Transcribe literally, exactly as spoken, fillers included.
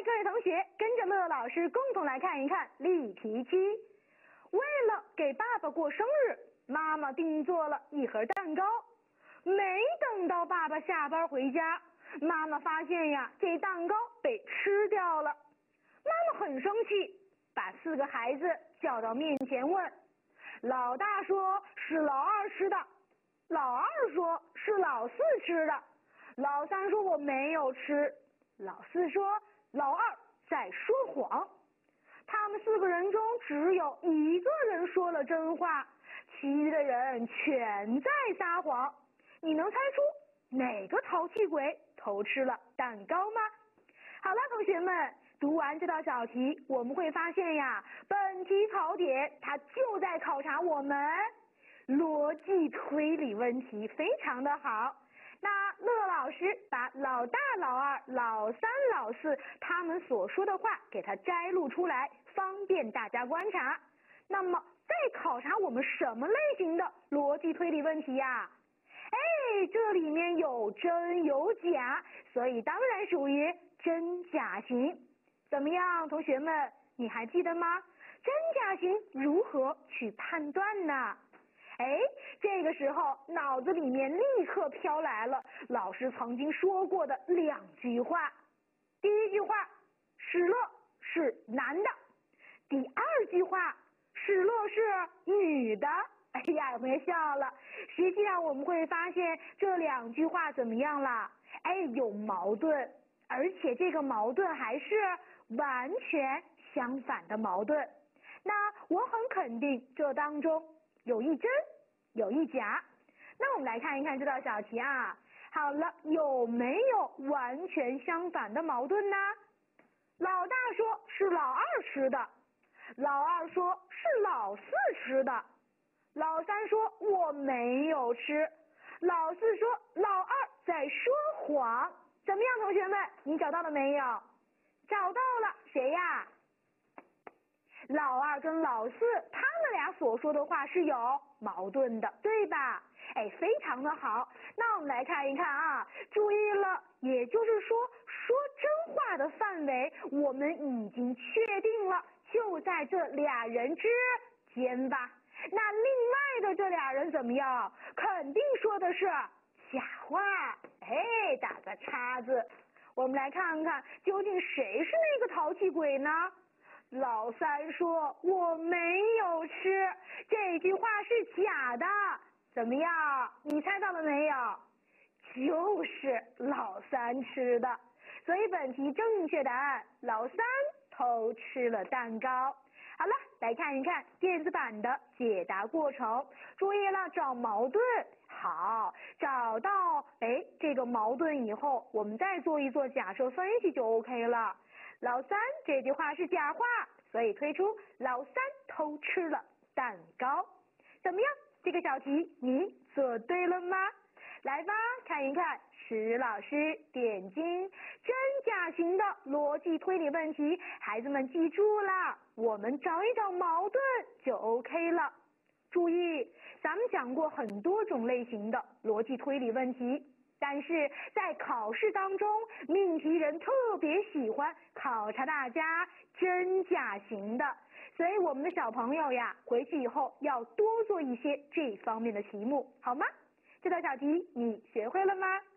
各位同学，跟着乐老师共同来看一看例题七。为了给爸爸过生日，妈妈订做了一盒蛋糕。没等到爸爸下班回家，妈妈发现呀，这蛋糕被吃掉了。妈妈很生气，把四个孩子叫到面前问：老大说是老二吃的，老二说是老四吃的，老三说我没有吃，老四说老二在说谎。他们四个人中只有一个人说了真话，其余的人全在撒谎。你能猜出哪个淘气鬼偷吃了蛋糕吗？好了，同学们，读完这道小题，我们会发现呀，本题考点它就在考察我们逻辑推理问题，非常的好。那乐老师把老大、老二、老三、老四他们所说的话给它摘录出来，方便大家观察。那么再考察我们什么类型的逻辑推理问题呀？哎，这里面有真有假，所以当然属于真假型。怎么样，同学们，你还记得吗？真假型如何去判断呢？哎，这个时候脑子里面立刻飘来了老师曾经说过的两句话。第一句话，史乐是男的；第二句话，史乐是女的。哎呀，有没有笑了？实际上我们会发现这两句话怎么样了？哎，有矛盾，而且这个矛盾还是完全相反的矛盾。那我很肯定这当中有一真有一假。那我们来看一看这道小题啊。好了，有没有完全相反的矛盾呢？老大说是老二吃的，老二说是老四吃的，老三说我没有吃，老四说老二在说谎。怎么样，同学们，你找到了没有？找到了，谁呀？老二跟老四他们俩所说的话是有矛盾的，对吧？哎，非常的好。那我们来看一看啊，注意了，也就是说说真话的范围我们已经确定了，就在这俩人之间吧。那另外的这俩人怎么样？肯定说的是假话。哎，打个叉子。我们来看看究竟谁是那个淘气鬼呢？老三说我没有吃，这句话是假的。怎么样，你猜到了没有？就是老三吃的。所以本题正确答案，老三偷吃了蛋糕。好了，来看一看电子版的解答过程。注意了，找矛盾。好，找到哎这个矛盾以后，我们再做一做假设分析就 OK 了。老三这句话是假话，所以推出老三偷吃了蛋糕。怎么样，这个小题你做对了吗？来吧，看一看石老师点睛真假型的逻辑推理问题，孩子们记住了，我们找一找矛盾就 OK 了。注意，咱们讲过很多种类型的逻辑推理问题，但是在考试当中，命题人特别喜欢考察大家真假型的，所以我们的小朋友呀，回去以后要多做一些这方面的题目，好吗？这道小题你学会了吗？